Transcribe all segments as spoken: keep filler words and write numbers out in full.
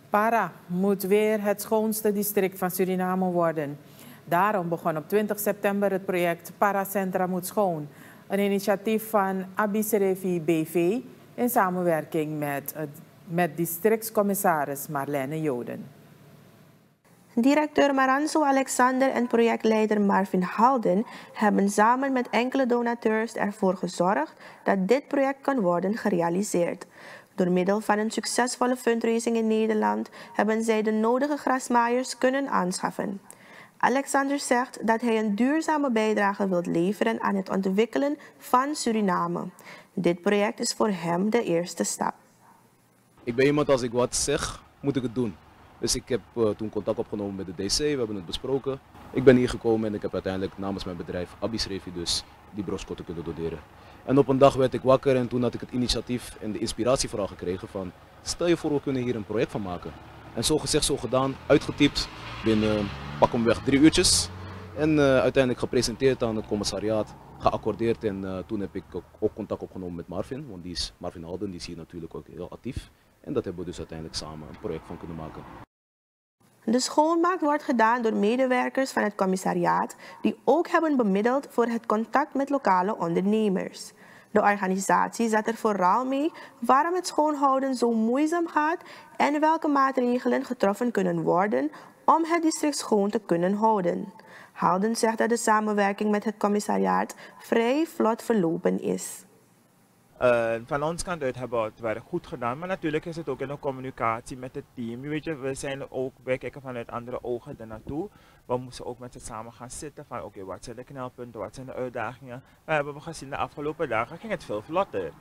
Para moet weer het schoonste district van Suriname worden. Daarom begon op twintig september het project Paracentra moet schoon. Een initiatief van Abiserevi B V in samenwerking met, met districtscommissaris Marlene Joden. Directeur Maranzo Alexander en projectleider Marvin Halden hebben samen met enkele donateurs ervoor gezorgd dat dit project kan worden gerealiseerd. Door middel van een succesvolle fundraising in Nederland hebben zij de nodige grasmaaiers kunnen aanschaffen. Alexander zegt dat hij een duurzame bijdrage wil leveren aan het ontwikkelen van Suriname. Dit project is voor hem de eerste stap. Ik ben iemand, als ik wat zeg, moet ik het doen. Dus ik heb uh, toen contact opgenomen met de D C, we hebben het besproken. Ik ben hier gekomen en ik heb uiteindelijk namens mijn bedrijf Abiserevi dus die broskotten kunnen doneren. En op een dag werd ik wakker en toen had ik het initiatief en de inspiratie vooral gekregen van stel je voor, we kunnen hier een project van maken. En zo gezegd, zo gedaan, uitgetypt binnen pak hem weg drie uurtjes. En uh, uiteindelijk gepresenteerd aan het commissariaat, geaccordeerd en uh, toen heb ik ook, ook contact opgenomen met Marvin, want die is Marvin Halden, die is hier natuurlijk ook heel actief. En dat hebben we dus uiteindelijk samen een project van kunnen maken. De schoonmaak wordt gedaan door medewerkers van het commissariaat die ook hebben bemiddeld voor het contact met lokale ondernemers. De organisatie zet er vooral mee waarom het schoonhouden zo moeizaam gaat en welke maatregelen getroffen kunnen worden om het district schoon te kunnen houden. Halden zegt dat de samenwerking met het commissariaat vrij vlot verlopen is. Uh, van ons kant uit hebben we het werk goed gedaan, maar natuurlijk is het ook in de communicatie met het team. Weet je, we zijn ook, wij kijken vanuit andere ogen ernaartoe. We moesten ook met ze samen gaan zitten van oké, okay, wat zijn de knelpunten, wat zijn de uitdagingen. We hebben gezien de afgelopen dagen ging het veel vlotter.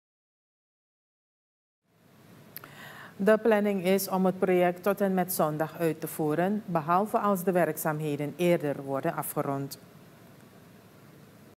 De planning is om het project tot en met zondag uit te voeren, behalve als de werkzaamheden eerder worden afgerond.